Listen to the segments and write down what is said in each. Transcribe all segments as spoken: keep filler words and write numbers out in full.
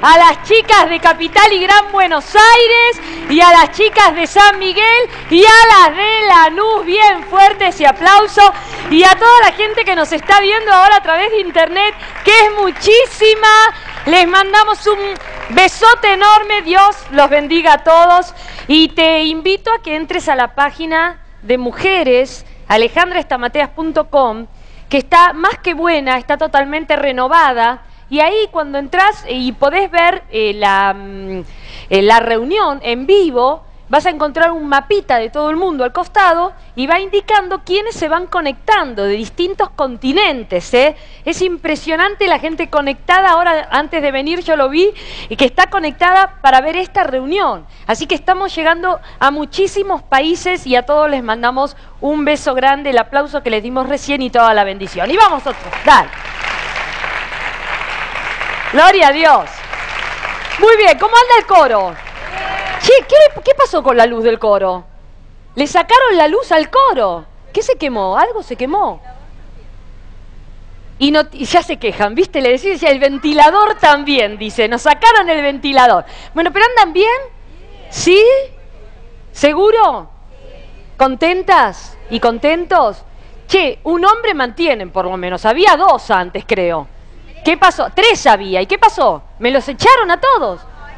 a las chicas de Capital y Gran Buenos Aires y a las chicas de San Miguel y a las de Lanús. Bien fuerte ese aplauso. Y a toda la gente que nos está viendo ahora a través de internet, que es muchísima. Les mandamos un besote enorme. Dios los bendiga a todos. Y te invito a que entres a la página de Mujeres, alejandra estamateas punto com, que está más que buena, está totalmente renovada. Y ahí cuando entras y podés ver eh, la, eh, la reunión en vivo, vas a encontrar un mapita de todo el mundo al costado y va indicando quiénes se van conectando de distintos continentes, ¿eh? Es impresionante la gente conectada. Ahora, antes de venir yo lo vi, y que está conectada para ver esta reunión. Así que estamos llegando a muchísimos países y a todos les mandamos un beso grande, el aplauso que les dimos recién y toda la bendición. Y vamos otros, dale. Gloria a Dios. Muy bien, ¿cómo anda el coro? Che, ¿qué, ¿qué pasó con la luz del coro? Le sacaron la luz al coro. ¿Qué se quemó? ¿Algo se quemó? Y, no, y ya se quejan, ¿viste? Le decís, el ventilador también, dice. Nos sacaron el ventilador. Bueno, ¿pero andan bien? ¿Sí? ¿Seguro? ¿Contentas y contentos? Che, un hombre mantienen por lo menos. Había dos antes, creo. ¿Qué pasó? Tres había. ¿Y qué pasó? ¿Me los echaron a todos?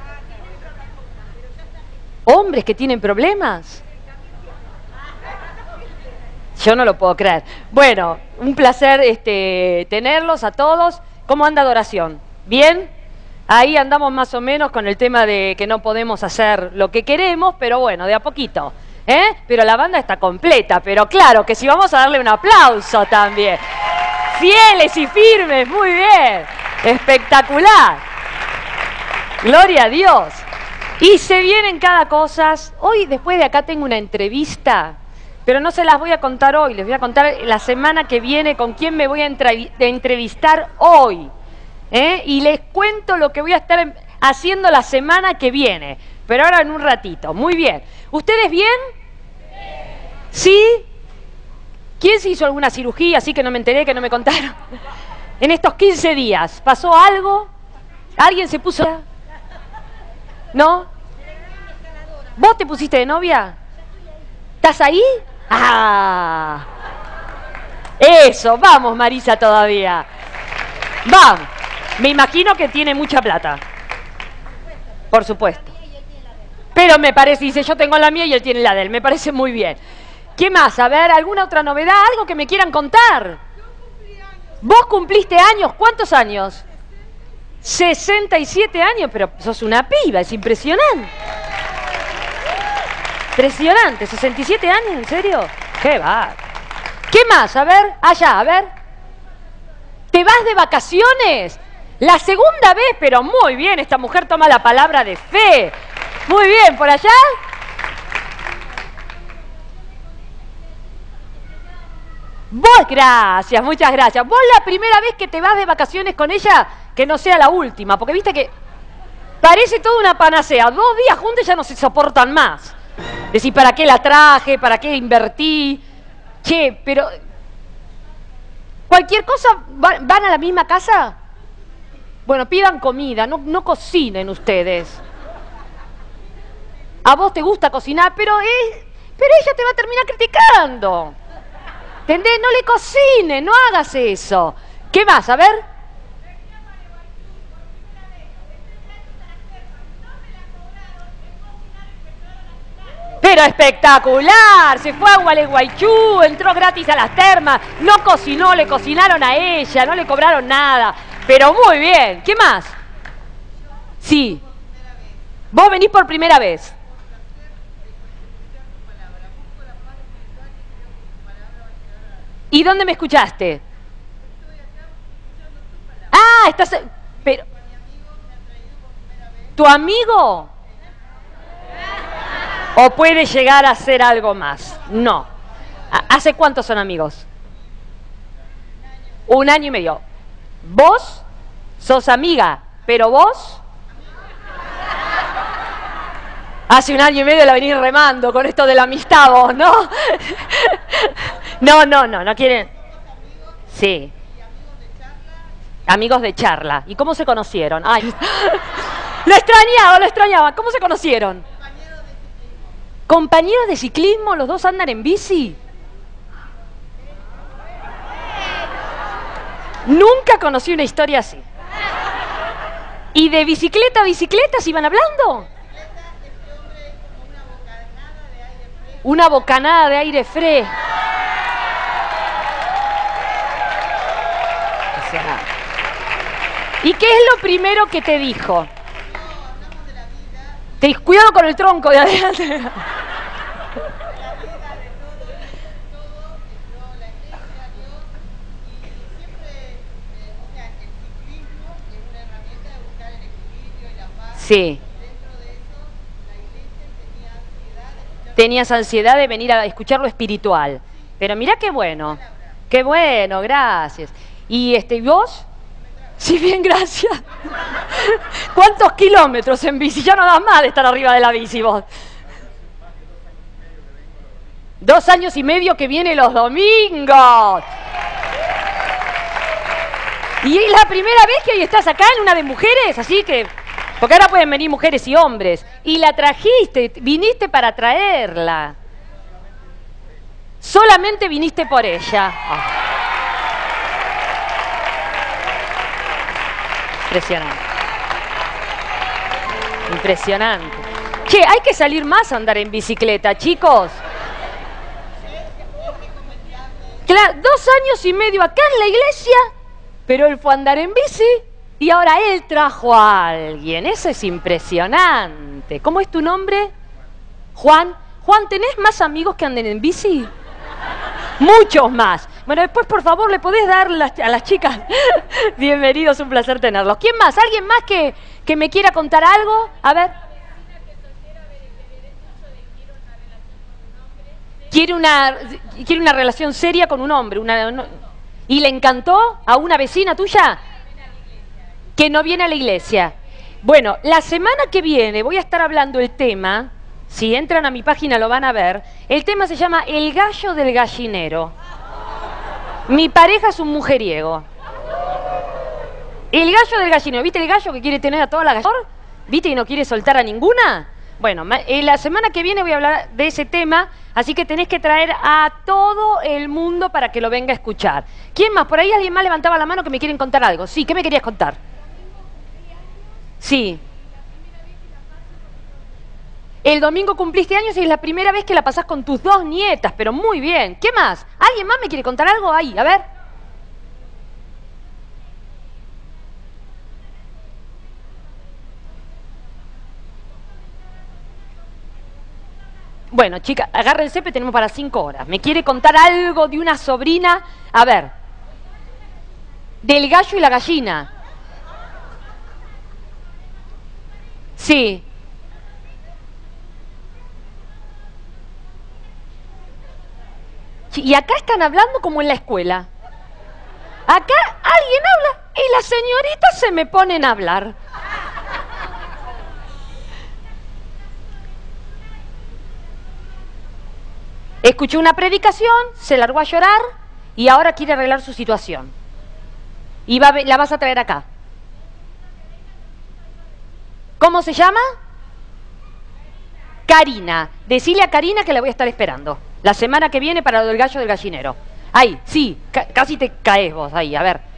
¿Hombres que tienen problemas? Yo no lo puedo creer. Bueno, un placer este, tenerlos a todos. ¿Cómo anda adoración? ¿Bien? Ahí andamos más o menos con el tema de que no podemos hacer lo que queremos, pero bueno, de a poquito. ¿Eh? Pero la banda está completa, pero claro que sí, vamos a darle un aplauso también. Fieles y firmes, muy bien. Espectacular. Gloria a Dios. Y se vienen cada cosa. Hoy, después de acá, tengo una entrevista, pero no se las voy a contar hoy. Les voy a contar la semana que viene con quién me voy a entrevistar hoy. ¿Eh? Y les cuento lo que voy a estar haciendo la semana que viene. Pero ahora en un ratito. Muy bien. ¿Ustedes bien? ¿Sí? ¿Quién se hizo alguna cirugía? Así que no me enteré, que no me contaron. En estos quince días, ¿pasó algo? ¿Alguien se puso...? ¿No? ¿Vos te pusiste de novia? ¿Estás ahí? ¡Ah! Eso, vamos Marisa todavía. Vamos. Me imagino que tiene mucha plata. Por supuesto. Pero me parece, dice, yo tengo la mía y él tiene la de él. Me parece muy bien. ¿Qué más? A ver, ¿alguna otra novedad? ¿Algo que me quieran contar? ¿Vos cumpliste años? ¿Cuántos años? sesenta y siete años, pero sos una piba, es impresionante. Impresionante, sesenta y siete años, ¿en serio? ¡Qué va! ¿Qué más? A ver, allá, a ver. ¿Te vas de vacaciones? La segunda vez, pero muy bien, esta mujer toma la palabra de fe. Muy bien, ¿por allá? Vos, gracias, muchas gracias. Vos la primera vez que te vas de vacaciones con ella, que no sea la última, porque viste que parece toda una panacea. Dos días juntos ya no se soportan más. Decís, ¿para qué la traje? ¿Para qué invertí? Che, pero... ¿Cualquier cosa van a la misma casa? Bueno, pidan comida, no, no cocinen ustedes. A vos te gusta cocinar, pero, es, pero ella te va a terminar criticando. ¿Entendés? No le cocines, no hagas eso. ¿Qué más? A ver. Pero espectacular, se fue a Gualeguaychú, entró gratis a las termas, no cocinó, le cocinaron a ella, no le cobraron nada. Pero muy bien, ¿qué más? Sí. Vos venís por primera vez. ¿Y dónde me escuchaste? Ah, estás... Pero... ¿Tu amigo? ¿O puede llegar a ser algo más? No. ¿Hace cuánto son amigos? Un año y medio. ¿Vos sos amiga? ¿Pero vos? Hace un año y medio la venís remando con esto de la amistad vos, ¿no? No, no, no, no quieren... Sí. Amigos de charla. ¿Y cómo se conocieron? Ay... Lo extrañaba, lo extrañaba. ¿Cómo se conocieron? ¿Compañeros de ciclismo? ¿Los dos andan en bici? Nunca conocí una historia así. ¿Y de bicicleta a bicicleta se iban hablando? Una bocanada de aire fresco. ¿Y qué es lo primero que te dijo? Te cuidado con el tronco de adelante. Sí. Tenías ansiedad de venir a escuchar lo espiritual. Pero mirá qué bueno. Qué bueno, gracias. ¿Y este, vos? Sí, bien, gracias. ¿Cuántos kilómetros en bici? Ya no das más de estar arriba de la bici vos. Dos años y medio que viene los domingos. Y es la primera vez que hoy estás acá en una de mujeres, así que... Porque ahora pueden venir mujeres y hombres. Y la trajiste, viniste para traerla. Solamente viniste por ella. Oh. Impresionante. Impresionante. Che, hay que salir más a andar en bicicleta, chicos. Claro, dos años y medio acá en la iglesia, pero él fue a andar en bici y ahora él trajo a alguien. Eso es impresionante. ¿Cómo es tu nombre? Juan. Juan, ¿tenés más amigos que anden en bici? Muchos más. Bueno, después, por favor, ¿le podés dar las, a las chicas? Bienvenidos, un placer tenerlos. ¿Quién más? ¿Alguien más que, que me quiera contar algo? A ver. Quiere una, quiere una relación seria con un hombre. Una, no, ¿y le encantó a una vecina tuya? Que no viene a la iglesia. Bueno, la semana que viene voy a estar hablando el tema... Si entran a mi página lo van a ver. El tema se llama El gallo del gallinero. Mi pareja es un mujeriego. El gallo del gallinero. ¿Viste el gallo que quiere tener a toda la gallina? ¿Viste y no quiere soltar a ninguna? Bueno, la semana que viene voy a hablar de ese tema, así que tenés que traer a todo el mundo para que lo venga a escuchar. ¿Quién más? Por ahí alguien más levantaba la mano que me quieren contar algo. Sí, ¿qué me querías contar? Sí. El domingo cumpliste años y es la primera vez que la pasás con tus dos nietas, pero muy bien. ¿Qué más? ¿Alguien más me quiere contar algo? Ahí, a ver. Bueno, chicas, agárrense, que tenemos para cinco horas. ¿Me quiere contar algo de una sobrina? A ver. Del gallo y la gallina. Sí. Y acá están hablando como en la escuela. Acá alguien habla y las señoritas se me ponen a hablar. Escuchó una predicación, se largó a llorar y ahora quiere arreglar su situación. Y va, la vas a traer acá. ¿Cómo se llama? Karina. Decile a Karina que la voy a estar esperando. La semana que viene para lo del gallo del gallinero. Ahí, sí, ca casi te caes vos, ahí, a ver.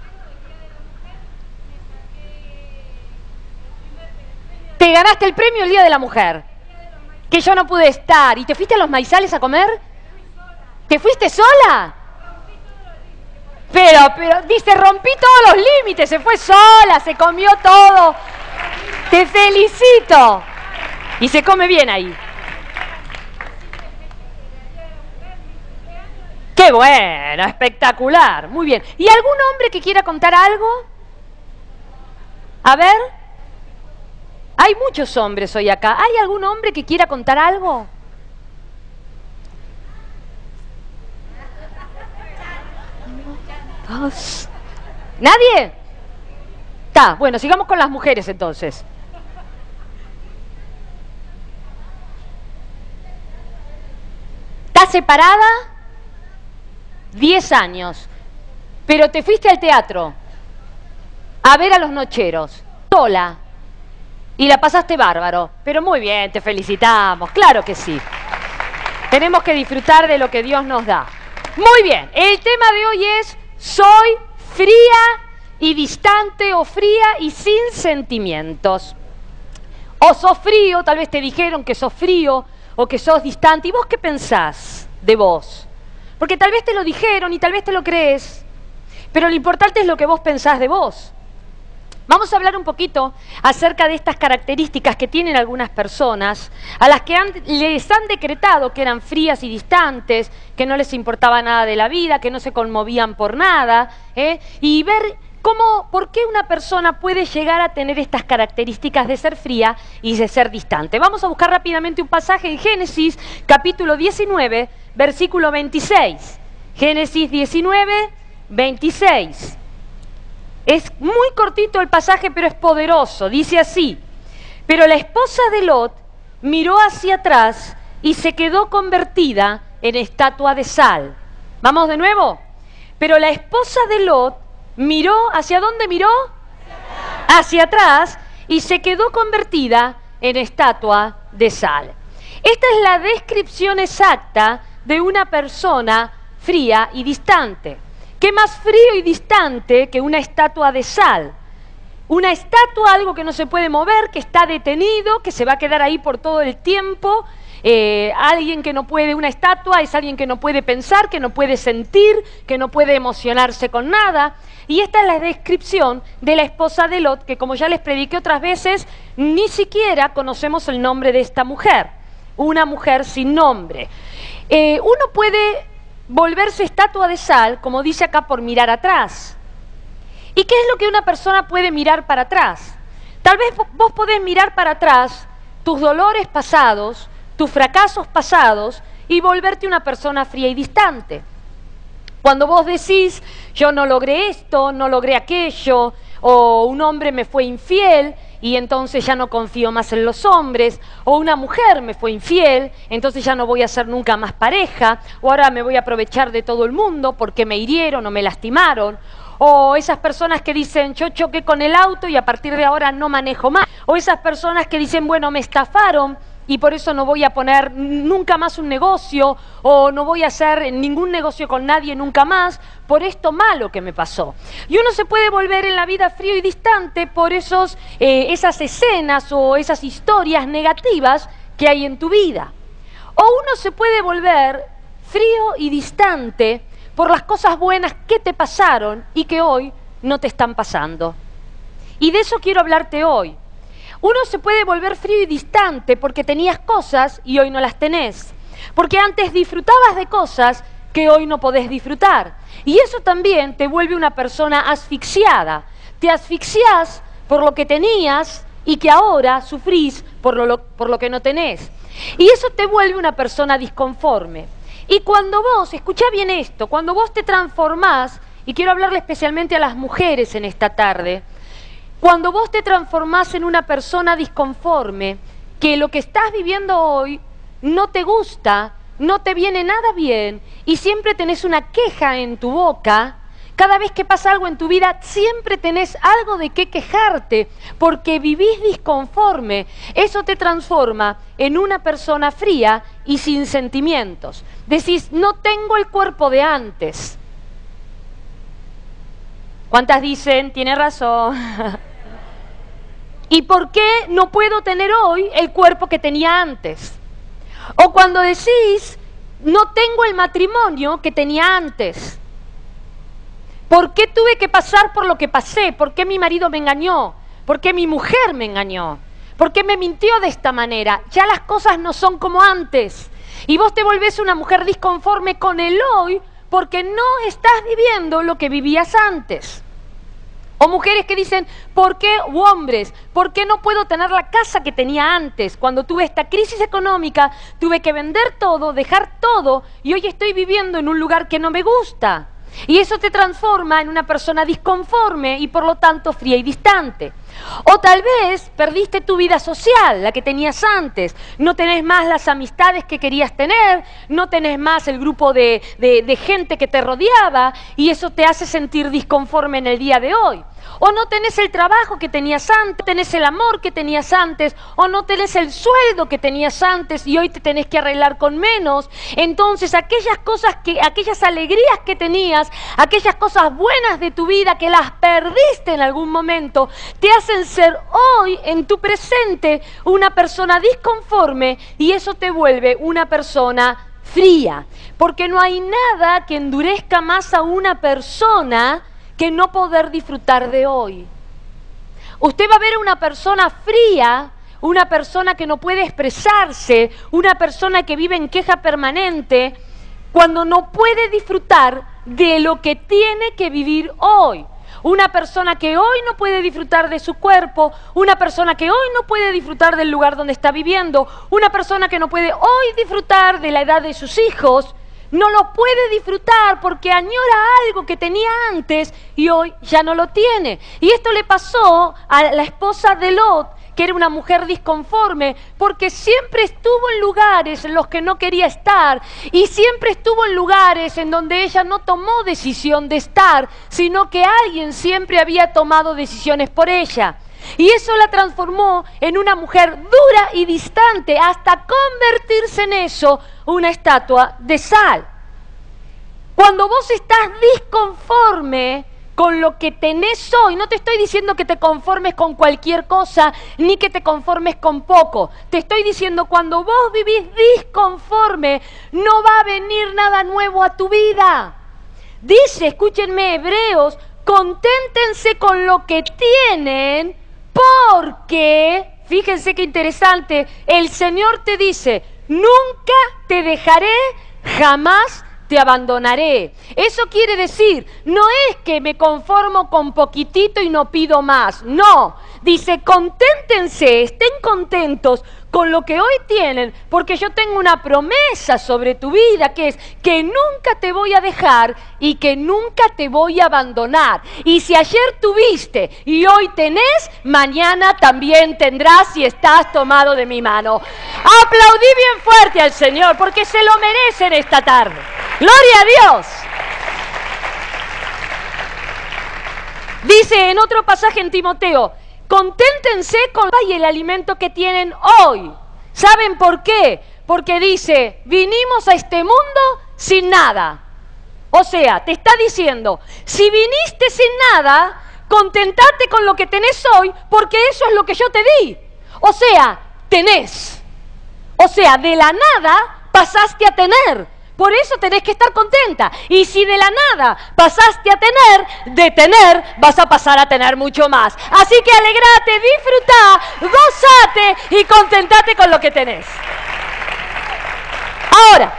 Te ganaste el premio el Día de la Mujer. Que yo no pude estar. ¿Y te fuiste a los maizales a comer? ¿Te fuiste sola? Pero, pero, dice, rompí todos los límites, se fue sola, se comió todo. Te felicito. Y se come bien ahí. ¡Qué bueno! Espectacular. Muy bien. ¿Y algún hombre que quiera contar algo? A ver. Hay muchos hombres hoy acá. ¿Hay algún hombre que quiera contar algo? Dos. ¿Nadie? Está, bueno, sigamos con las mujeres entonces. ¿Estás separada? Diez años. Pero te fuiste al teatro a ver a los nocheros. Sola. Y la pasaste bárbaro. Pero muy bien, te felicitamos. Claro que sí. Tenemos que disfrutar de lo que Dios nos da. Muy bien, el tema de hoy es: soy fría y distante, o fría y sin sentimientos. O sos frío, tal vez te dijeron que sos frío o que sos distante. ¿Y vos qué pensás de vos? Porque tal vez te lo dijeron y tal vez te lo crees, pero lo importante es lo que vos pensás de vos. Vamos a hablar un poquito acerca de estas características que tienen algunas personas, a las que han, les han decretado que eran frías y distantes, que no les importaba nada de la vida, que no se conmovían por nada, ¿eh? Y ver cómo, por qué una persona puede llegar a tener estas características de ser fría y de ser distante. Vamos a buscar rápidamente un pasaje en Génesis, capítulo diecinueve, versículo veintiséis. Génesis diecinueve, veintiséis. Es muy cortito el pasaje, pero es poderoso. Dice así: pero la esposa de Lot miró hacia atrás y se quedó convertida en estatua de sal. ¿Vamos de nuevo? Pero la esposa de Lot miró, ¿hacia dónde miró? Hacia atrás. Hacia atrás, y se quedó convertida en estatua de sal. Esta es la descripción exacta de una persona fría y distante. ¿Qué más frío y distante que una estatua de sal? Una estatua, algo que no se puede mover, que está detenido, que se va a quedar ahí por todo el tiempo. Eh, alguien que no puede, una estatua es alguien que no puede pensar, que no puede sentir, que no puede emocionarse con nada. Y esta es la descripción de la esposa de Lot, que como ya les prediqué otras veces, ni siquiera conocemos el nombre de esta mujer. Una mujer sin nombre. Eh, uno puede volverse estatua de sal, como dice acá, por mirar atrás. ¿Y qué es lo que una persona puede mirar para atrás? Tal vez vos podés mirar para atrás tus dolores pasados, tus fracasos pasados, y volverte una persona fría y distante. Cuando vos decís, yo no logré esto, no logré aquello, o un hombre me fue infiel y entonces ya no confío más en los hombres, o una mujer me fue infiel, entonces ya no voy a ser nunca más pareja, o ahora me voy a aprovechar de todo el mundo porque me hirieron o me lastimaron, o esas personas que dicen, yo choqué con el auto y a partir de ahora no manejo más, o esas personas que dicen, bueno, me estafaron y por eso no voy a poner nunca más un negocio, o no voy a hacer ningún negocio con nadie nunca más, por esto malo que me pasó. Y uno se puede volver en la vida frío y distante por esos, eh, esas escenas o esas historias negativas que hay en tu vida. O uno se puede volver frío y distante por las cosas buenas que te pasaron y que hoy no te están pasando. Y de eso quiero hablarte hoy. Uno se puede volver frío y distante porque tenías cosas y hoy no las tenés. Porque antes disfrutabas de cosas que hoy no podés disfrutar. Y eso también te vuelve una persona asfixiada. Te asfixiás por lo que tenías y que ahora sufrís por lo, por lo que no tenés. Y eso te vuelve una persona disconforme. Y cuando vos, escuchá bien esto, cuando vos te transformás, y quiero hablarle especialmente a las mujeres en esta tarde, cuando vos te transformás en una persona disconforme, que lo que estás viviendo hoy no te gusta, no te viene nada bien y siempre tenés una queja en tu boca, cada vez que pasa algo en tu vida siempre tenés algo de qué quejarte porque vivís disconforme, eso te transforma en una persona fría y sin sentimientos. Decís, no tengo el cuerpo de antes. ¿Cuántas dicen, tiene razón? ¿Y por qué no puedo tener hoy el cuerpo que tenía antes? O cuando decís, no tengo el matrimonio que tenía antes. ¿Por qué tuve que pasar por lo que pasé? ¿Por qué mi marido me engañó? ¿Por qué mi mujer me engañó? ¿Por qué me mintió de esta manera? Ya las cosas no son como antes. Y vos te volvés una mujer disconforme con el hoy porque no estás viviendo lo que vivías antes. O mujeres que dicen, ¿por qué? O hombres, ¿por qué no puedo tener la casa que tenía antes? Cuando tuve esta crisis económica, tuve que vender todo, dejar todo, y hoy estoy viviendo en un lugar que no me gusta. Y eso te transforma en una persona disconforme y por lo tanto fría y distante. O tal vez perdiste tu vida social, la que tenías antes. No tenés más las amistades que querías tener, no tenés más el grupo de, de, de gente que te rodeaba y eso te hace sentir disconforme en el día de hoy. O no tenés el trabajo que tenías antes, tenés el amor que tenías antes, o no tenés el sueldo que tenías antes y hoy te tenés que arreglar con menos. Entonces aquellas cosas que, aquellas alegrías que tenías, aquellas cosas buenas de tu vida que las perdiste en algún momento, te hacen ser hoy en tu presente una persona disconforme y eso te vuelve una persona fría. Porque no hay nada que endurezca más a una persona que no poder disfrutar de hoy. Usted va a ver a una persona fría, una persona que no puede expresarse, una persona que vive en queja permanente, cuando no puede disfrutar de lo que tiene que vivir hoy. Una persona que hoy no puede disfrutar de su cuerpo, una persona que hoy no puede disfrutar del lugar donde está viviendo, una persona que no puede hoy disfrutar de la edad de sus hijos, no lo puede disfrutar porque añora algo que tenía antes y hoy ya no lo tiene. Y esto le pasó a la esposa de Lot, que era una mujer disconforme, porque siempre estuvo en lugares en los que no quería estar y siempre estuvo en lugares en donde ella no tomó decisión de estar, sino que alguien siempre había tomado decisiones por ella. Y eso la transformó en una mujer dura y distante hasta convertirse en eso, una estatua de sal. Cuando vos estás disconforme con lo que tenés hoy, no te estoy diciendo que te conformes con cualquier cosa, ni que te conformes con poco. Te estoy diciendo, cuando vos vivís disconforme, no va a venir nada nuevo a tu vida. Dice, escúchenme, Hebreos, conténtense con lo que tienen, porque, fíjense qué interesante, el Señor te dice, nunca te dejaré, jamás te abandonaré. Eso quiere decir, no es que me conformo con poquitito y no pido más, no. Dice, conténtense, estén contentos con lo que hoy tienen, porque yo tengo una promesa sobre tu vida, que es que nunca te voy a dejar y que nunca te voy a abandonar. Y si ayer tuviste y hoy tenés, mañana también tendrás si estás tomado de mi mano. Aplaudí bien fuerte al Señor, porque se lo merecen esta tarde. ¡Gloria a Dios! Dice en otro pasaje en Timoteo, conténtense con el alimento que tienen hoy. ¿Saben por qué? Porque dice, vinimos a este mundo sin nada. O sea, te está diciendo, si viniste sin nada, contentate con lo que tenés hoy, porque eso es lo que yo te di. O sea, tenés. O sea, de la nada pasaste a tener. Por eso tenés que estar contenta. Y si de la nada pasaste a tener, de tener vas a pasar a tener mucho más. Así que alegrate, disfrutá, gozate y contentate con lo que tenés. Ahora,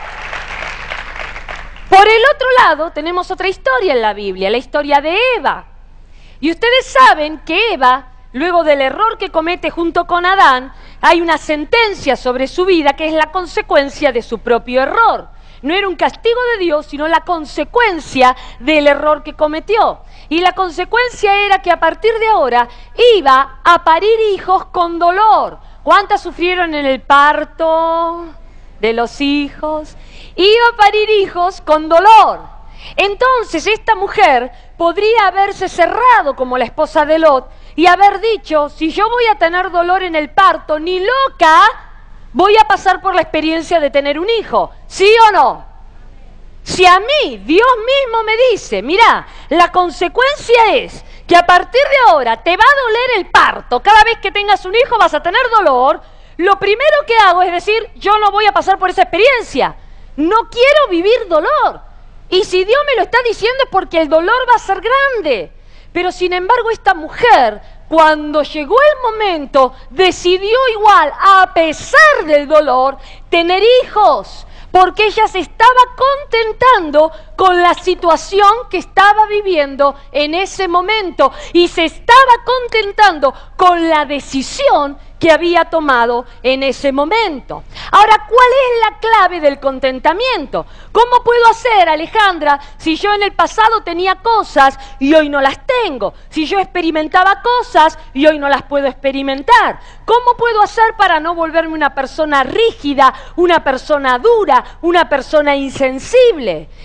por el otro lado tenemos otra historia en la Biblia, la historia de Eva. Y ustedes saben que Eva, luego del error que comete junto con Adán, hay una sentencia sobre su vida que es la consecuencia de su propio error. No era un castigo de Dios, sino la consecuencia del error que cometió. Y la consecuencia era que a partir de ahora iba a parir hijos con dolor. ¿Cuántas sufrieron en el parto de los hijos? Iba a parir hijos con dolor. Entonces esta mujer podría haberse cerrado como la esposa de Lot y haber dicho, si yo voy a tener dolor en el parto, ni loca voy a pasar por la experiencia de tener un hijo. ¿Sí o no? Si a mí Dios mismo me dice, mira, la consecuencia es que a partir de ahora te va a doler el parto, cada vez que tengas un hijo vas a tener dolor, lo primero que hago es decir, yo no voy a pasar por esa experiencia, no quiero vivir dolor. Y si Dios me lo está diciendo es porque el dolor va a ser grande. Pero sin embargo esta mujer, cuando llegó el momento, decidió igual, a pesar del dolor, tener hijos, porque ella se estaba contentando con la situación que estaba viviendo en ese momento y se estaba contentando con la decisión que había tomado en ese momento. Ahora, ¿cuál es la clave del contentamiento? ¿Cómo puedo hacer, Alejandra, si yo en el pasado tenía cosas y hoy no las tengo? Si yo experimentaba cosas y hoy no las puedo experimentar. ¿Cómo puedo hacer para no volverme una persona rígida, una persona dura, una persona insensible? ¿Qué se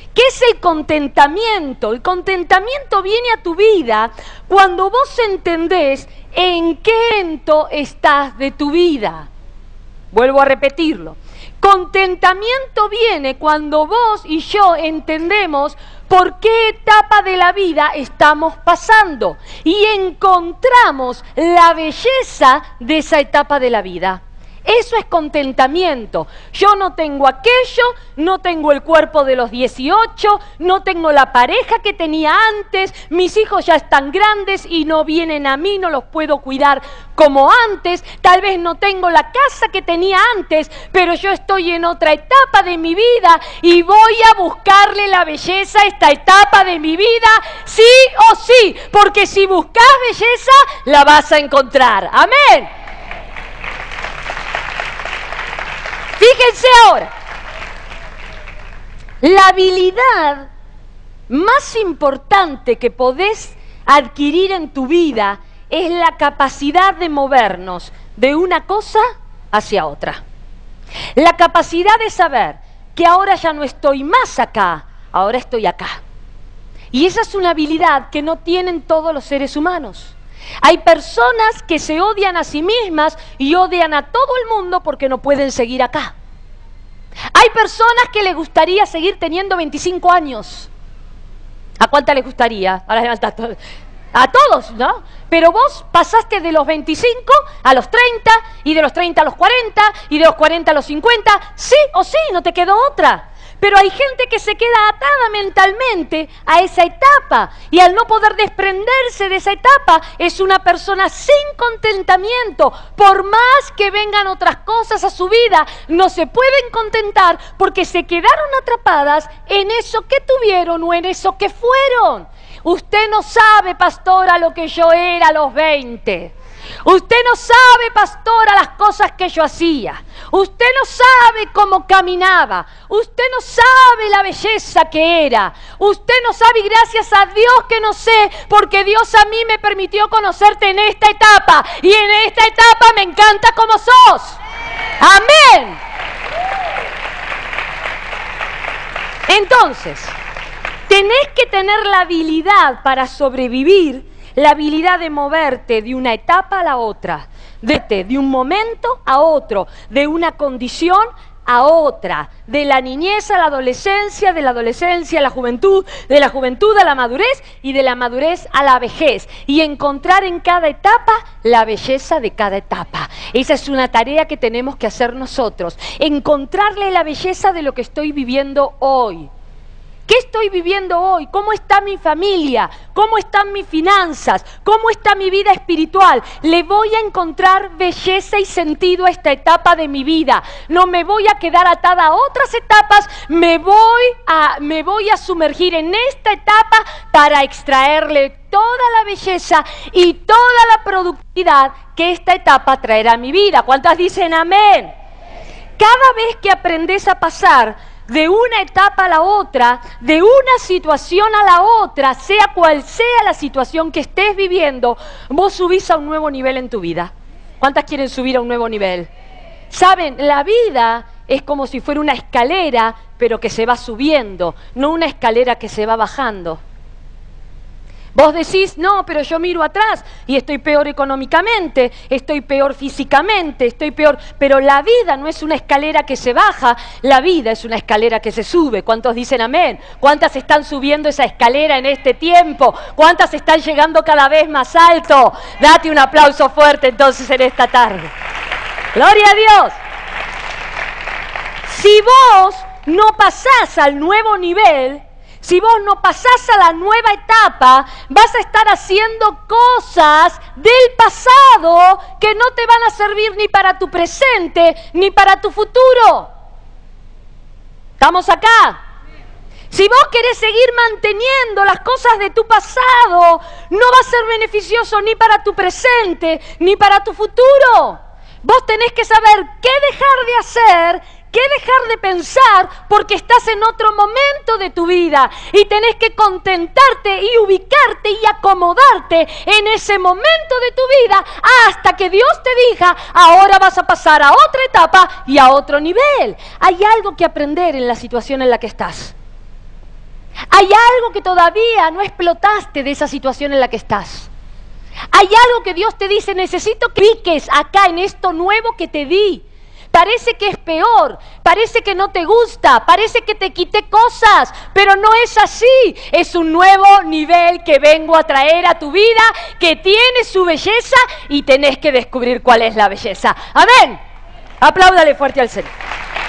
el contentamiento. El contentamiento viene a tu vida cuando vos entendés en qué momento estás de tu vida. Vuelvo a repetirlo. Contentamiento viene cuando vos y yo entendemos por qué etapa de la vida estamos pasando y encontramos la belleza de esa etapa de la vida. Eso es contentamiento. Yo no tengo aquello, no tengo el cuerpo de los dieciocho, no tengo la pareja que tenía antes, mis hijos ya están grandes y no vienen a mí, no los puedo cuidar como antes, tal vez no tengo la casa que tenía antes, pero yo estoy en otra etapa de mi vida y voy a buscarle la belleza a esta etapa de mi vida, sí o sí, porque si buscas belleza, la vas a encontrar. Amén. Fíjense ahora, la habilidad más importante que podés adquirir en tu vida es la capacidad de movernos de una cosa hacia otra. La capacidad de saber que ahora ya no estoy más acá, ahora estoy acá. Y esa es una habilidad que no tienen todos los seres humanos. Hay personas que se odian a sí mismas y odian a todo el mundo porque no pueden seguir acá. Hay personas que les gustaría seguir teniendo veinticinco años. ¿A cuántas les gustaría? Ahora levanta todo. A todos, ¿no? Pero vos pasaste de los veinticinco a los treinta, y de los treinta a los cuarenta, y de los cuarenta a los cincuenta. Sí o sí, no te quedó otra. Pero hay gente que se queda atada mentalmente a esa etapa y al no poder desprenderse de esa etapa es una persona sin contentamiento. Por más que vengan otras cosas a su vida, no se pueden contentar porque se quedaron atrapadas en eso que tuvieron o en eso que fueron. Usted no sabe, pastora, lo que yo era a los veinte. Usted no sabe, pastora, las cosas que yo hacía. Usted no sabe cómo caminaba. Usted no sabe la belleza que era. Usted no sabe, y gracias a Dios que no sé, porque Dios a mí me permitió conocerte en esta etapa. Y en esta etapa me encanta como sos. Amén. Entonces, tenés que tener la habilidad para sobrevivir, la habilidad de moverte de una etapa a la otra, de, de un momento a otro, de una condición a otra, de la niñez a la adolescencia, de la adolescencia a la juventud, de la juventud a la madurez y de la madurez a la vejez. Y encontrar en cada etapa la belleza de cada etapa. Esa es una tarea que tenemos que hacer nosotros, encontrarle la belleza de lo que estoy viviendo hoy. ¿Qué estoy viviendo hoy? ¿Cómo está mi familia? ¿Cómo están mis finanzas? ¿Cómo está mi vida espiritual? Le voy a encontrar belleza y sentido a esta etapa de mi vida. No me voy a quedar atada a otras etapas, me voy a, me voy a sumergir en esta etapa para extraerle toda la belleza y toda la productividad que esta etapa traerá a mi vida. ¿Cuántas dicen amén? Cada vez que aprendes a pasar de una etapa a la otra, de una situación a la otra, sea cual sea la situación que estés viviendo, vos subís a un nuevo nivel en tu vida. ¿Cuántas quieren subir a un nuevo nivel? Saben, la vida es como si fuera una escalera, pero que se va subiendo, no una escalera que se va bajando. Vos decís, no, pero yo miro atrás y estoy peor económicamente, estoy peor físicamente, estoy peor... Pero la vida no es una escalera que se baja, la vida es una escalera que se sube. ¿Cuántos dicen amén? ¿Cuántas están subiendo esa escalera en este tiempo? ¿Cuántas están llegando cada vez más alto? Date un aplauso fuerte entonces en esta tarde. ¡Gloria a Dios! Si vos no pasás al nuevo nivel... Si vos no pasás a la nueva etapa, vas a estar haciendo cosas del pasado que no te van a servir ni para tu presente ni para tu futuro. ¿Estamos acá? Si vos querés seguir manteniendo las cosas de tu pasado, no va a ser beneficioso ni para tu presente ni para tu futuro. Vos tenés que saber qué dejar de hacer, qué dejar de pensar, porque estás en otro momento de tu vida y tenés que contentarte y ubicarte y acomodarte en ese momento de tu vida hasta que Dios te diga, ahora vas a pasar a otra etapa y a otro nivel. Hay algo que aprender en la situación en la que estás. Hay algo que todavía no explotaste de esa situación en la que estás. Hay algo que Dios te dice, necesito que piques acá en esto nuevo que te di. Parece que es peor, parece que no te gusta, parece que te quité cosas, pero no es así. Es un nuevo nivel que vengo a traer a tu vida, que tiene su belleza y tenés que descubrir cuál es la belleza. Amén. Apláudale fuerte al Señor.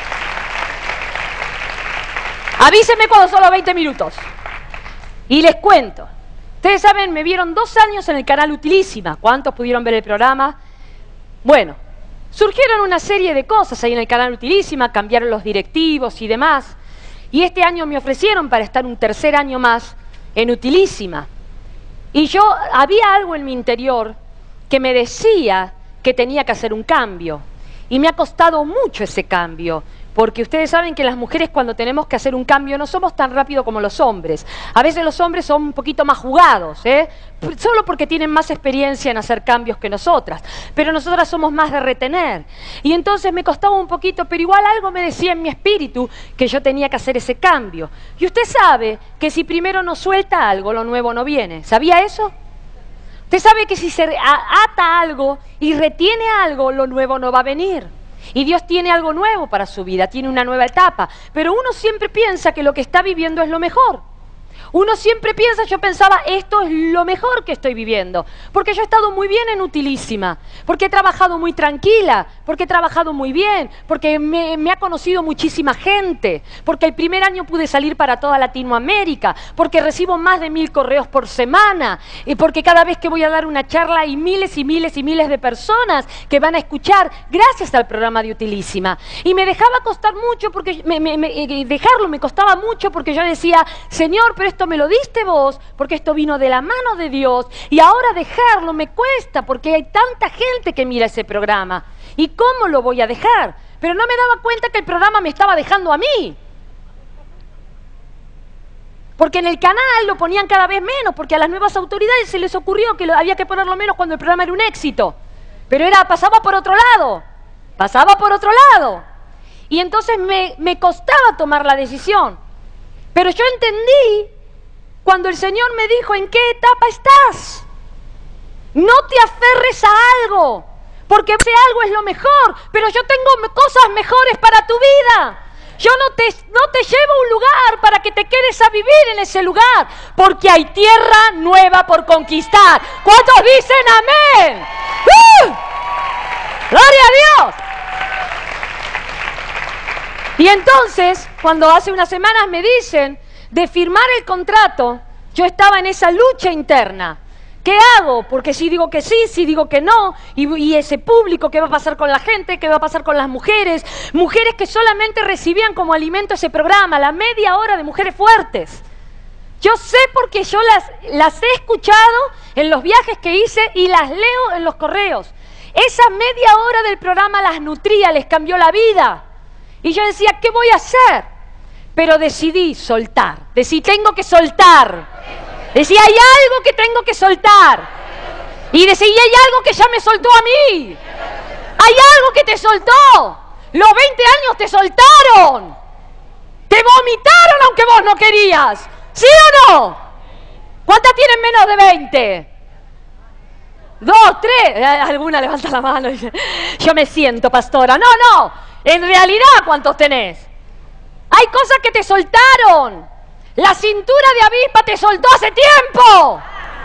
Avíseme cuando son los veinte minutos. Y les cuento. Ustedes saben, me vieron dos años en el canal Utilísima. ¿Cuántos pudieron ver el programa? Bueno, surgieron una serie de cosas ahí en el canal Utilísima, cambiaron los directivos y demás. Y este año me ofrecieron para estar un tercer año más en Utilísima. Y yo, había algo en mi interior que me decía que tenía que hacer un cambio. Y me ha costado mucho ese cambio. Porque ustedes saben que las mujeres cuando tenemos que hacer un cambio no somos tan rápido como los hombres. A veces los hombres son un poquito más jugados, ¿eh? Solo porque tienen más experiencia en hacer cambios que nosotras. Pero nosotras somos más de retener. Y entonces me costaba un poquito, pero igual algo me decía en mi espíritu que yo tenía que hacer ese cambio. Y usted sabe que si primero no suelta algo, lo nuevo no viene. ¿Sabía eso? Usted sabe que si se ata algo y retiene algo, lo nuevo no va a venir. Y Dios tiene algo nuevo para su vida, tiene una nueva etapa. Pero uno siempre piensa que lo que está viviendo es lo mejor. Uno siempre piensa, yo pensaba, esto es lo mejor que estoy viviendo. Porque yo he estado muy bien en Utilísima, porque he trabajado muy tranquila, porque he trabajado muy bien, porque me, me ha conocido muchísima gente, porque el primer año pude salir para toda Latinoamérica, porque recibo más de mil correos por semana, y porque cada vez que voy a dar una charla hay miles y miles y miles de personas que van a escuchar gracias al programa de Utilísima. Y me dejaba costar mucho, porque me, me, me, dejarlo me costaba mucho, porque yo decía, Señor, pero esto me lo diste vos, porque esto vino de la mano de Dios, y ahora dejarlo me cuesta, porque hay tanta gente que mira ese programa. ¿Y cómo lo voy a dejar? Pero no me daba cuenta que el programa me estaba dejando a mí. Porque en el canal lo ponían cada vez menos, porque a las nuevas autoridades se les ocurrió que lo, había que ponerlo menos cuando el programa era un éxito. Pero era, pasaba por otro lado, pasaba por otro lado. Y entonces me, me costaba tomar la decisión. Pero yo entendí cuando el Señor me dijo, ¿en qué etapa estás? No te aferres a algo, porque ese algo es lo mejor, pero yo tengo cosas mejores para tu vida. Yo no te, no te llevo a un lugar para que te quedes a vivir en ese lugar, porque hay tierra nueva por conquistar. ¿Cuántos dicen amén? ¡Uh! ¡Gloria a Dios! Y entonces, cuando hace unas semanas me dicen de firmar el contrato, yo estaba en esa lucha interna. ¿Qué hago? Porque si digo que sí, si digo que no, y, y ese público, ¿qué va a pasar con la gente? ¿Qué va a pasar con las mujeres? Mujeres que solamente recibían como alimento ese programa, la media hora de mujeres fuertes. Yo sé porque yo las, las he escuchado en los viajes que hice y las leo en los correos. Esa media hora del programa las nutría, les cambió la vida. Y yo decía, ¿qué voy a hacer? Pero decidí soltar, decidí, tengo que soltar. Decía, hay algo que tengo que soltar. Y decidí, hay algo que ya me soltó a mí. Hay algo que te soltó. Los veinte años te soltaron. Te vomitaron aunque vos no querías. ¿Sí o no? ¿Cuántas tienen menos de veinte? Dos, tres. Alguna levanta la mano y dice, yo me siento pastora. No, no. En realidad, ¿cuántos tenés? Hay cosas que te soltaron. La cintura de avispa te soltó hace tiempo.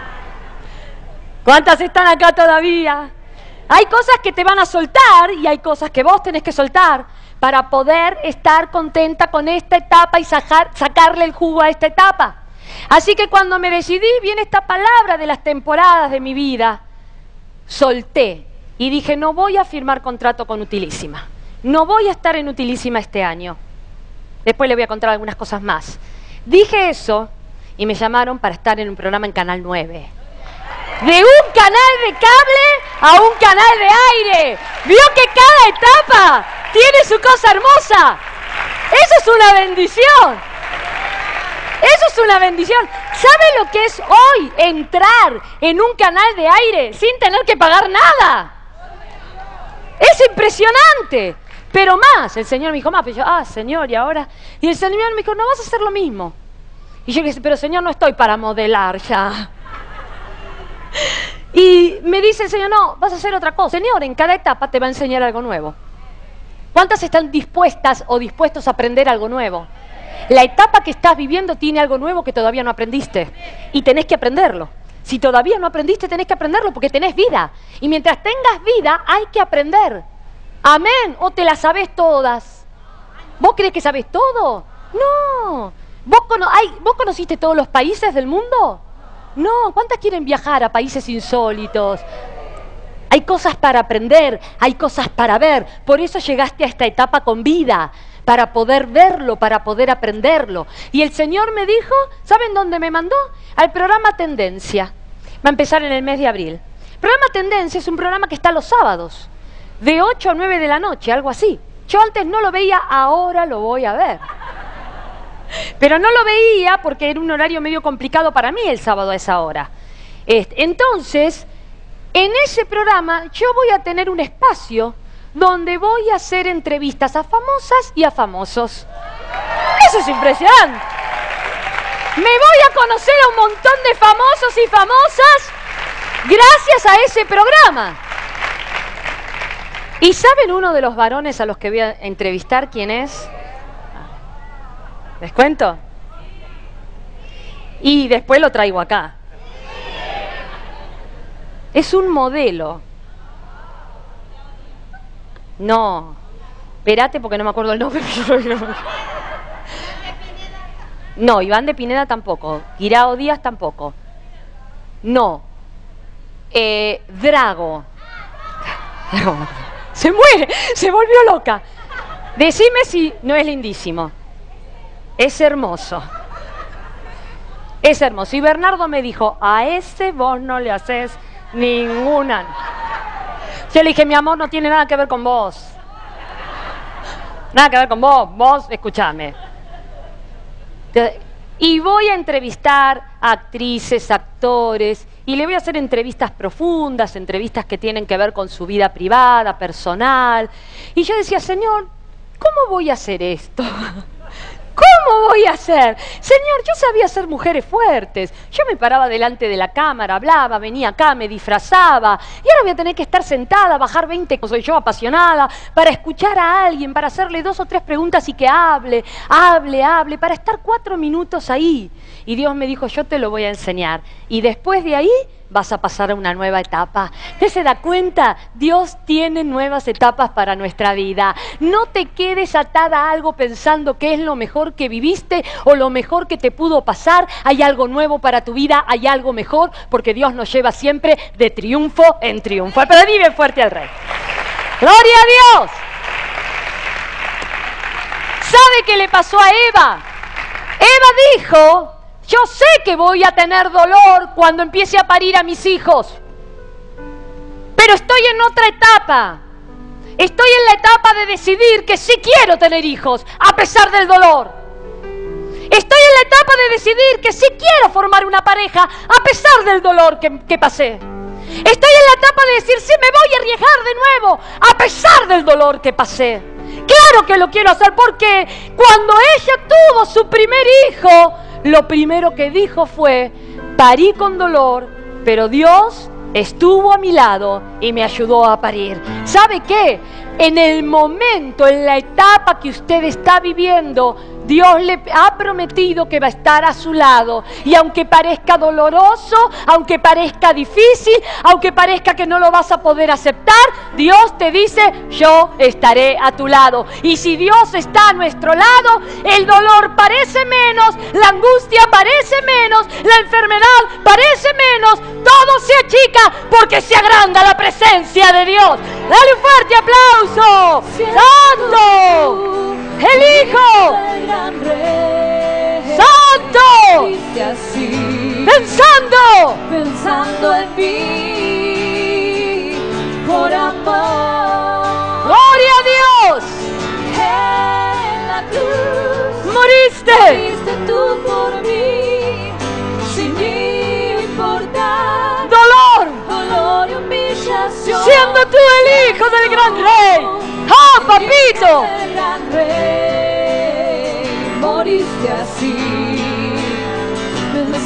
¿Cuántas están acá todavía? Hay cosas que te van a soltar y hay cosas que vos tenés que soltar para poder estar contenta con esta etapa y sacar, sacarle el jugo a esta etapa. Así que cuando me decidí, viene esta palabra de las temporadas de mi vida, solté y dije, no voy a firmar contrato con Utilísima. No voy a estar en Utilísima este año. Después le voy a contar algunas cosas más. Dije eso y me llamaron para estar en un programa en Canal nueve. De un canal de cable a un canal de aire. ¿Vio que cada etapa tiene su cosa hermosa? Eso es una bendición. Eso es una bendición. ¿Sabe lo que es hoy entrar en un canal de aire sin tener que pagar nada? Es impresionante. Pero más, el Señor me dijo más, pero yo, ah, Señor, y ahora, y el Señor me dijo, no vas a hacer lo mismo. Y yo le dije, pero Señor, no estoy para modelar ya. Y me dice el Señor, no, vas a hacer otra cosa. Señor, en cada etapa te va a enseñar algo nuevo. ¿Cuántas están dispuestas o dispuestos a aprender algo nuevo? La etapa que estás viviendo tiene algo nuevo que todavía no aprendiste. Y tenés que aprenderlo. Si todavía no aprendiste, tenés que aprenderlo porque tenés vida. Y mientras tengas vida, hay que aprender. Amén. ¿O te las sabés todas? ¿Vos crees que sabés todo? No. ¿Vos, cono ay, ¿Vos conociste todos los países del mundo? No. ¿Cuántas quieren viajar a países insólitos? Hay cosas para aprender, hay cosas para ver. Por eso llegaste a esta etapa con vida, para poder verlo, para poder aprenderlo. Y el Señor me dijo, ¿saben dónde me mandó? Al programa Tendencia. Va a empezar en el mes de abril. El programa Tendencia es un programa que está los sábados, de ocho a nueve de la noche, algo así. Yo antes no lo veía, ahora lo voy a ver. Pero no lo veía porque era un horario medio complicado para mí el sábado a esa hora. Entonces, en ese programa yo voy a tener un espacio donde voy a hacer entrevistas a famosas y a famosos. Eso es impresionante. Me voy a conocer a un montón de famosos y famosas gracias a ese programa. ¿Y saben uno de los varones a los que voy a entrevistar quién es? ¿Les cuento? Y después lo traigo acá. Es un modelo. No. Espérate porque no me acuerdo el nombre. No, Iván de Pineda tampoco. Guirao Díaz tampoco. No. Eh, Drago. Se muere, se volvió loca. Decime si no es lindísimo. Es hermoso. Es hermoso. Y Bernardo me dijo, a ese vos no le haces ninguna. Yo le dije, mi amor, no tiene nada que ver con vos. Nada que ver con vos. Vos, escúchame. Y voy a entrevistar a actrices, actores, y le voy a hacer entrevistas profundas, entrevistas que tienen que ver con su vida privada, personal. Y yo decía, Señor, ¿cómo voy a hacer esto? ¿Cómo voy a hacer? Señor, yo sabía ser mujeres fuertes. Yo me paraba delante de la cámara, hablaba, venía acá, me disfrazaba. Y ahora voy a tener que estar sentada, bajar veinte, como soy yo, apasionada, para escuchar a alguien, para hacerle dos o tres preguntas y que hable, hable, hable, para estar cuatro minutos ahí. Y Dios me dijo, yo te lo voy a enseñar. Y después de ahí vas a pasar a una nueva etapa. ¿Usted se da cuenta? Dios tiene nuevas etapas para nuestra vida. No te quedes atada a algo pensando que es lo mejor que viviste o lo mejor que te pudo pasar. Hay algo nuevo para tu vida, hay algo mejor, porque Dios nos lleva siempre de triunfo en triunfo. Pero vive fuerte al Rey. ¡Gloria a Dios! ¿Sabe qué le pasó a Eva? Eva dijo, yo sé que voy a tener dolor cuando empiece a parir a mis hijos, pero estoy en otra etapa. Estoy en la etapa de decidir que sí quiero tener hijos, a pesar del dolor. Estoy en la etapa de decidir que sí quiero formar una pareja, a pesar del dolor que, que pasé. Estoy en la etapa de decir, sí, me voy a arriesgar de nuevo, a pesar del dolor que pasé. Claro que lo quiero hacer, porque cuando ella tuvo su primer hijo, lo primero que dijo fue, parí con dolor, pero Dios estuvo a mi lado y me ayudó a parir. ¿Sabe qué? En el momento, en la etapa que usted está viviendo, Dios le ha prometido que va a estar a su lado. Y aunque parezca doloroso, aunque parezca difícil, aunque parezca que no lo vas a poder aceptar, Dios te dice, yo estaré a tu lado. Y si Dios está a nuestro lado, el dolor parece menos, la angustia parece menos, la enfermedad parece menos, todo se achica porque se agranda la presencia de Dios. Dale un fuerte aplauso. ¡Santo! ¡El Hijo! ¡Santo! Pensando, pensando en mí, por amor. ¡Gloria a Dios! En la cruz ¡Moriste! moriste tú por mí, sin importar ¡Dolor! dolor y humillación. Siendo tú el Hijo del Gran Rey. ¡Ah, papito! El gran Rey, moriste así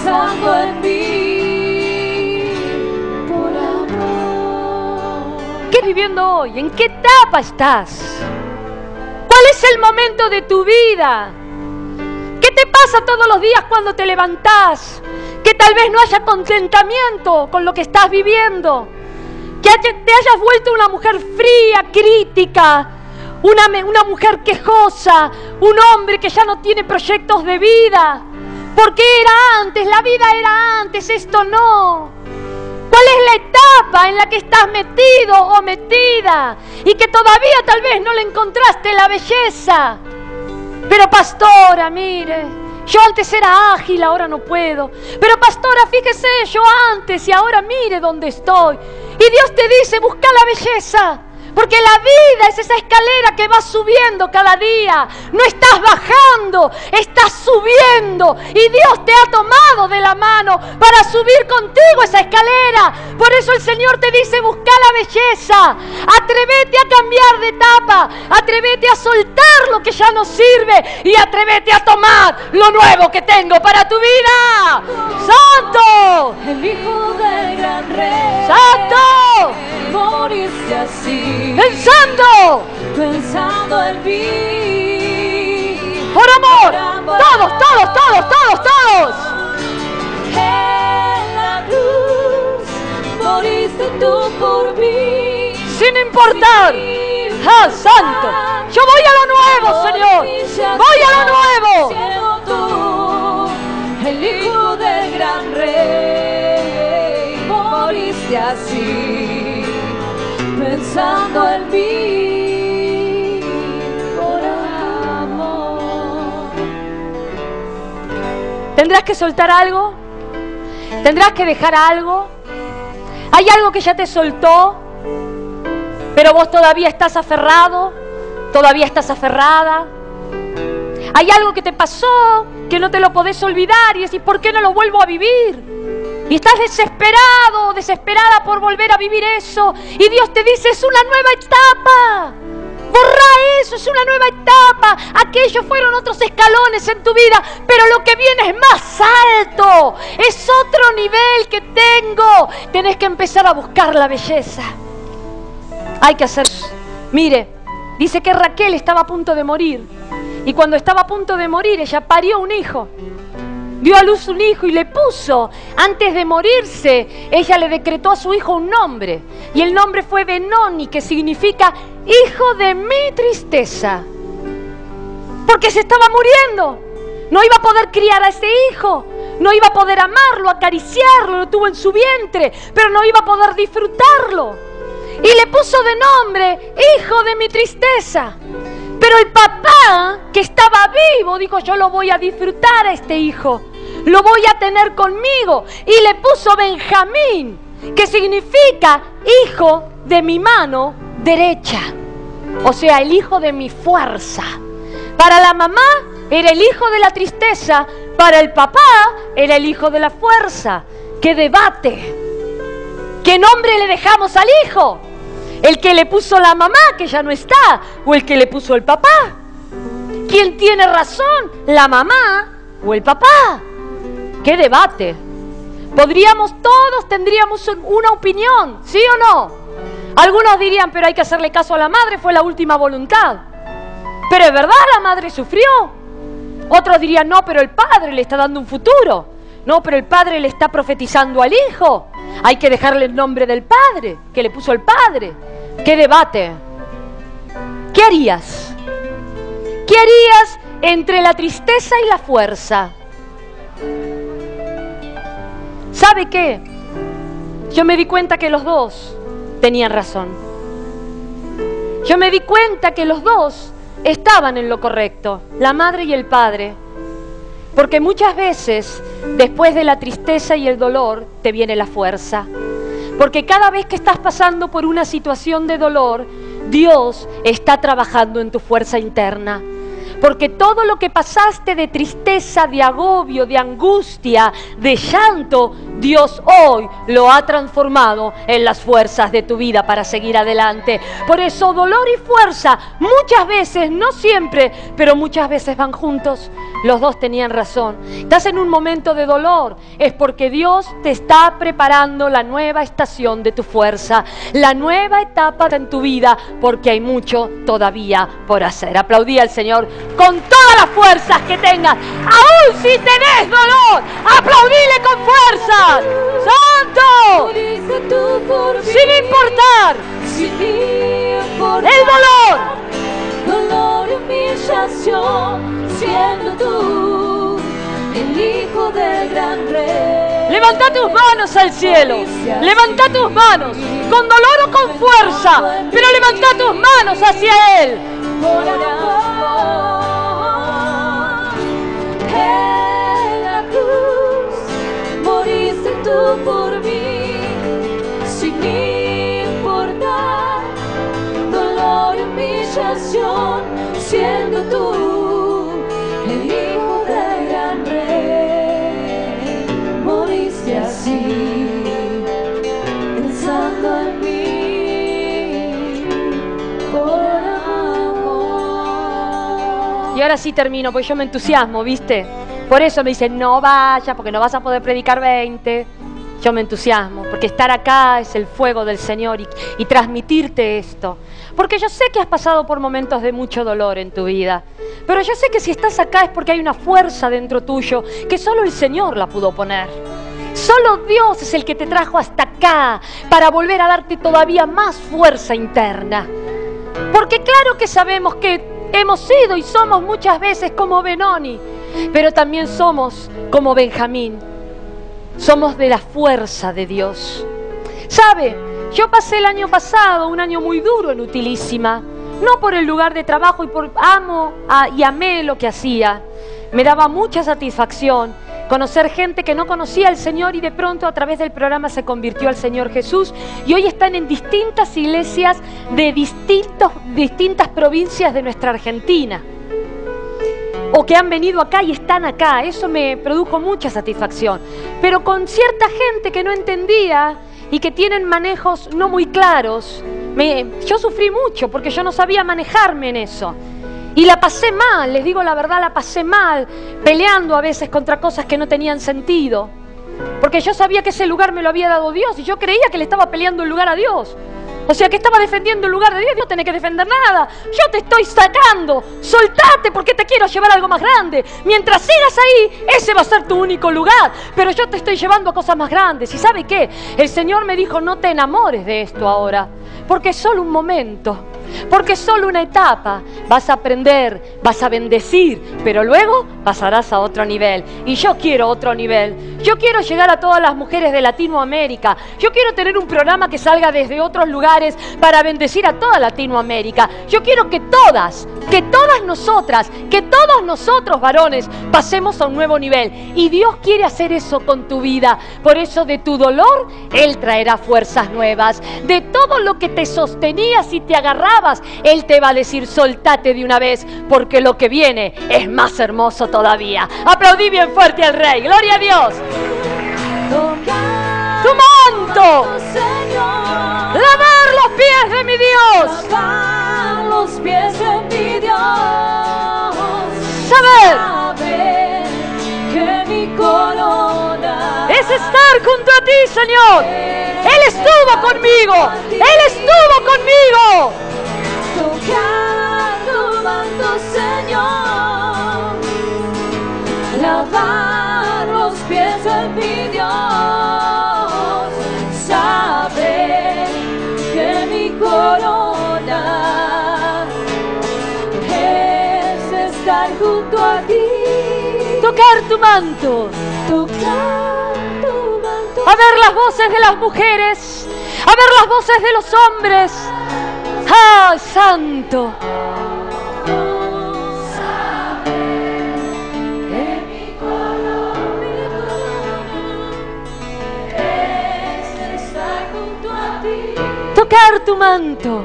pensando en mí por amor. ¿Qué estás viviendo hoy? ¿En qué etapa estás? ¿Cuál es el momento de tu vida? ¿Qué te pasa todos los días cuando te levantás? Que tal vez no haya contentamiento con lo que estás viviendo. Que te hayas vuelto una mujer fría, crítica, una, una mujer quejosa, un hombre que ya no tiene proyectos de vida. Porque era antes, la vida era antes, esto no. ¿Cuál es la etapa en la que estás metido o metida? Y que todavía tal vez no le encontraste la belleza. Pero pastora, mire, yo antes era ágil, ahora no puedo. Pero pastora, fíjese, yo antes y ahora mire dónde estoy. Y Dios te dice, busca la belleza. Porque la vida es esa escalera que vas subiendo cada día. No estás bajando, estás subiendo. Y Dios te ha tomado de la mano para subir contigo esa escalera. Por eso el Señor te dice, busca la belleza. Atrévete a cambiar de etapa. Atrévete a soltar lo que ya no sirve. Y atrévete a tomar lo nuevo que tengo para tu vida. ¡Santo! El Hijo del Gran Rey. ¡Santo! Moriste así. ¡Pensando! Pensando en mí. ¡Por amor! Por amor. ¡Todos, todos, todos, todos, todos! En la cruz moriste tú por mí. Sin importar. ¡Ah, santo! Yo voy a lo nuevo, Señor. Voy a lo nuevo. Siendo tú el Hijo del Gran Rey. Moriste así. Pensando en mí por amor. ¿Tendrás que soltar algo? ¿Tendrás que dejar algo? ¿Hay algo que ya te soltó? Pero vos todavía estás aferrado, todavía estás aferrada. Hay algo que te pasó que no te lo podés olvidar y decís, ¿por qué no lo vuelvo a vivir? Y estás desesperado, desesperada por volver a vivir eso. Y Dios te dice, es una nueva etapa. Borra eso, es una nueva etapa. Aquellos fueron otros escalones en tu vida, pero lo que viene es más alto. Es otro nivel que tengo. Tenés que empezar a buscar la belleza. Hay que hacer... Mire, dice que Raquel estaba a punto de morir. Y cuando estaba a punto de morir, ella parió un hijo. Dio a luz un hijo y le puso, antes de morirse, ella le decretó a su hijo un nombre. Y el nombre fue Benoni, que significa hijo de mi tristeza. Porque se estaba muriendo. No iba a poder criar a ese hijo. No iba a poder amarlo, acariciarlo, lo tuvo en su vientre, pero no iba a poder disfrutarlo. Y le puso de nombre, hijo de mi tristeza. Pero el papá, que estaba vivo, dijo, yo lo voy a disfrutar a este hijo. Lo voy a tener conmigo. Y le puso Benjamín, que significa hijo de mi mano derecha. O sea, el hijo de mi fuerza. Para la mamá era el hijo de la tristeza. Para el papá era el hijo de la fuerza. ¡Qué debate! ¿Qué nombre le dejamos al hijo? ¿El que le puso la mamá, que ya no está, o el que le puso el papá? ¿Quién tiene razón? ¿La mamá o el papá? ¡Qué debate! Podríamos, todos tendríamos una opinión, ¿sí o no? Algunos dirían, pero hay que hacerle caso a la madre, fue la última voluntad. Pero es verdad, la madre sufrió. Otros dirían, no, pero el padre le está dando un futuro. No, pero el padre le está profetizando al hijo. Hay que dejarle el nombre del padre, que le puso el padre. ¡Qué debate! ¿Qué harías? ¿Qué harías entre la tristeza y la fuerza? ¿Sabe qué? Yo me di cuenta que los dos tenían razón. Yo me di cuenta que los dos estaban en lo correcto, la madre y el padre. Porque muchas veces, después de la tristeza y el dolor, te viene la fuerza. Porque cada vez que estás pasando por una situación de dolor, Dios está trabajando en tu fuerza interna. Porque todo lo que pasaste de tristeza, de agobio, de angustia, de llanto, Dios hoy lo ha transformado en las fuerzas de tu vida para seguir adelante. Por eso dolor y fuerza muchas veces, no siempre, pero muchas veces van juntos. Los dos tenían razón. Estás en un momento de dolor, es porque Dios te está preparando la nueva estación de tu fuerza, la nueva etapa en tu vida, porque hay mucho todavía por hacer. Aplaudí al Señor con todas las fuerzas que tengas, aún si tenés dolor, aplaudile con fuerza. ¡Santo! Sin importar, sin importar el dolor, dolor y humillación, siendo tú el Hijo del gran Rey. levanta tus manos al cielo, levanta tus manos, con dolor o con fuerza, pero levanta tus manos hacia Él. Por amor, en la cruz moriste tú por mí, sin importar dolor y humillación, siendo tú el Hijo del gran Rey. Moriste así, pensando en mí, por amor. Y ahora sí termino, porque yo me entusiasmo, ¿viste? Por eso me dicen, no vayas, porque no vas a poder predicar veinte. Yo me entusiasmo, porque estar acá es el fuego del Señor y, y transmitirte esto. Porque yo sé que has pasado por momentos de mucho dolor en tu vida, pero yo sé que si estás acá es porque hay una fuerza dentro tuyo que solo el Señor la pudo poner. Solo Dios es el que te trajo hasta acá para volver a darte todavía más fuerza interna. Porque claro que sabemos que hemos sido y somos muchas veces como Benoni, pero también somos como Benjamín. Somos de la fuerza de Dios. ¿Sabe? Yo pasé el año pasado un año muy duro en Utilísima, no por el lugar de trabajo y por amo a, y amé lo que hacía. Me daba mucha satisfacción conocer gente que no conocía al Señor y de pronto a través del programa se convirtió al Señor Jesús y hoy están en distintas iglesias de distintos, distintas provincias de nuestra Argentina, o que han venido acá y están acá. Eso me produjo mucha satisfacción, pero con cierta gente que no entendía y que tienen manejos no muy claros, me, yo sufrí mucho porque yo no sabía manejarme en eso. Y la pasé mal, les digo la verdad, la pasé mal, peleando a veces contra cosas que no tenían sentido. Porque yo sabía que ese lugar me lo había dado Dios y yo creía que le estaba peleando el lugar a Dios. O sea, que estaba defendiendo el lugar de Dios. No tenés que defender nada. Yo te estoy sacando. Soltate porque te quiero llevar a algo más grande. Mientras sigas ahí, ese va a ser tu único lugar. Pero yo te estoy llevando a cosas más grandes. ¿Y sabe qué? El Señor me dijo, no te enamores de esto ahora. Porque es solo un momento. Porque es solo una etapa. Vas a aprender, vas a bendecir, pero luego pasarás a otro nivel. Y yo quiero otro nivel. Yo quiero llegar a todas las mujeres de Latinoamérica. Yo quiero tener un programa que salga desde otros lugares para bendecir a toda Latinoamérica. Yo quiero que todas, que todas nosotras, que todos nosotros varones pasemos a un nuevo nivel. Y Dios quiere hacer eso con tu vida. Por eso de tu dolor, Él traerá fuerzas nuevas. De todo lo que te sostenías y te agarrabas, Él te va a decir, soltate de una vez, porque lo que viene es más hermoso todavía. Aplaudí bien fuerte al Rey. ¡Gloria a Dios! ¡Tu manto! ¡Lavar los pies de mi Dios! Lavar los pies de mi Dios. Saber Saber que mi corona es estar junto a ti, Señor. Él estuvo conmigo. Él estuvo conmigo. Tocar tu manto, Señor, lavar los pies de mi Dios, saber que mi corona es estar junto a ti. Tocar tu manto. Tocar tu manto. A ver las voces de las mujeres. A ver las voces de los hombres. ¡Ah, santo! Tocar tu manto.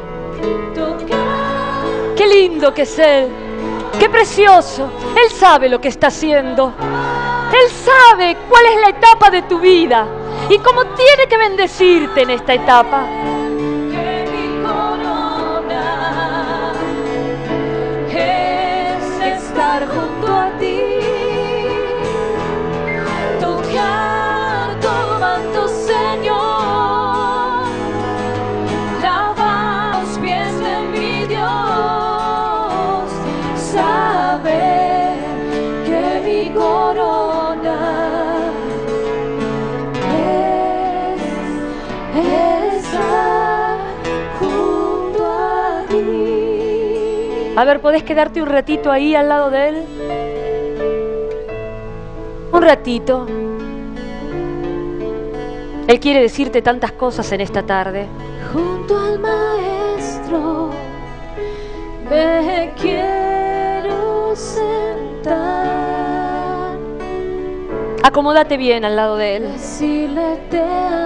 Qué lindo que es Él. Qué precioso. Él sabe lo que está haciendo. Él sabe cuál es la etapa de tu vida. y cómo tiene que bendecirte en esta etapa. Que mi corona es estar junto a ti, tocar tu manto, Señor, lavar los pies de mi Dios, saber que mi corona es estar junto a ti. A ver, ¿podés quedarte un ratito ahí al lado de Él? Un ratito. Él quiere decirte tantas cosas en esta tarde. Junto al Maestro me quiero sentar, Acomódate bien al lado de Él. decirle te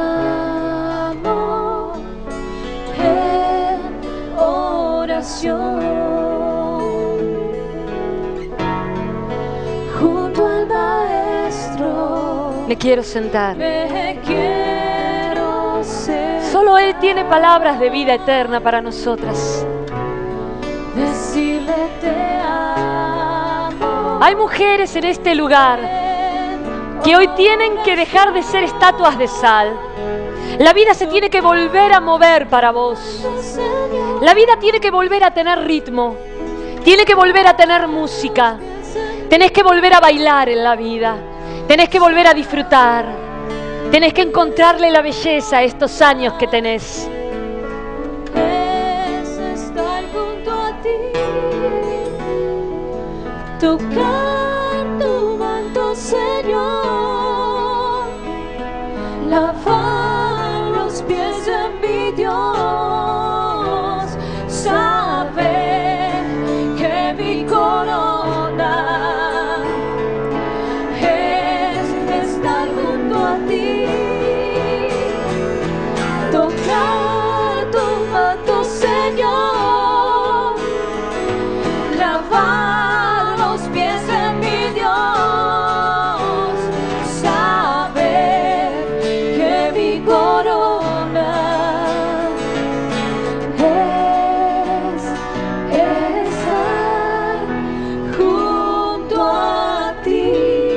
amo en oración. Junto al Maestro Me quiero sentar. me quiero sentar, Solo Él tiene palabras de vida eterna para nosotras. decirle te amo. Hay mujeres en este lugar que hoy tienen que dejar de ser estatuas de sal. La vida se tiene que volver a mover para vos. Señor, La vida tiene que volver a tener ritmo. Tiene que volver a tener música. Tenés que volver a bailar en la vida. Tenés que volver a disfrutar. Tenés que encontrarle la belleza a estos años que tenés. es estar junto a ti, tocar tu manto, Señor, lavar los pies de mi Dios, saber que mi corona es estar junto a ti, tocar tu manto, Señor, lavar los pies de mi Dios, saber que mi corona es estar junto a ti.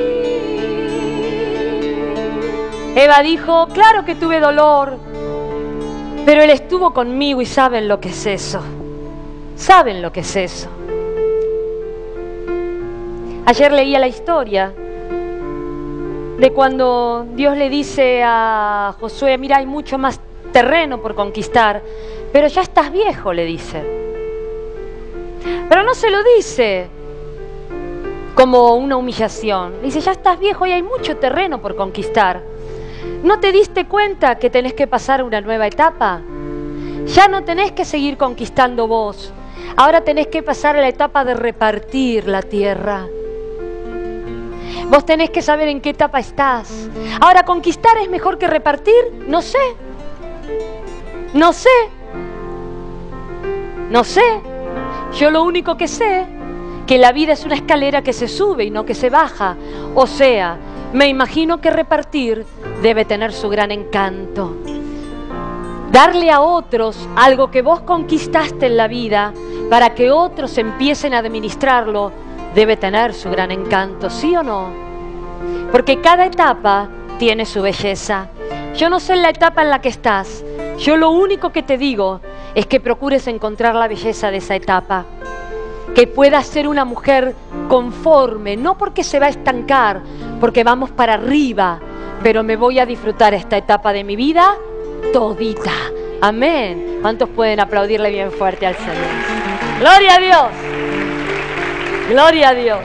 Eva dijo, claro que tuve dolor, pero Él estuvo conmigo y saben lo que es eso. Saben lo que es eso. Ayer leía la historia de cuando Dios le dice a Josué, mira, hay mucho más terreno por conquistar, pero ya estás viejo, le dice. Pero no se lo dice como una humillación. Le dice, ya estás viejo y hay mucho terreno por conquistar. ¿No te diste cuenta que tenés que pasar una nueva etapa? Ya no tenés que seguir conquistando vos. Ahora tenés que pasar a la etapa de repartir la tierra. Vos tenés que saber en qué etapa estás. Ahora, ¿conquistar es mejor que repartir? No sé. No sé. No sé. Yo lo único que sé, que la vida es una escalera que se sube y no que se baja. O sea, me imagino que repartir debe tener su gran encanto. Darle a otros algo que vos conquistaste en la vida para que otros empiecen a administrarlo debe tener su gran encanto, ¿sí o no? Porque cada etapa tiene su belleza. Yo no sé la etapa en la que estás. Yo lo único que te digo es que procures encontrar la belleza de esa etapa. Que puedas ser una mujer conforme, no porque se va a estancar, porque vamos para arriba, pero me voy a disfrutar esta etapa de mi vida todita. Amén. ¿Cuántos pueden aplaudirle bien fuerte al Señor? ¡Gloria a Dios! ¡Gloria a Dios!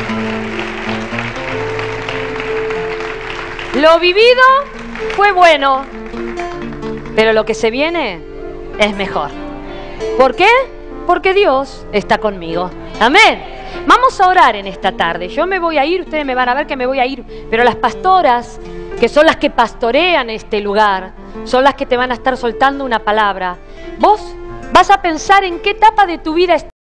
Lo vivido fue bueno, pero lo que se viene es mejor. ¿Por qué? Porque Dios está conmigo. Amén. Vamos a orar en esta tarde. Yo me voy a ir, ustedes me van a ver que me voy a ir, pero las pastoras, que son las que pastorean este lugar, son las que te van a estar soltando una palabra. Vos vas a pensar en qué etapa de tu vida estás.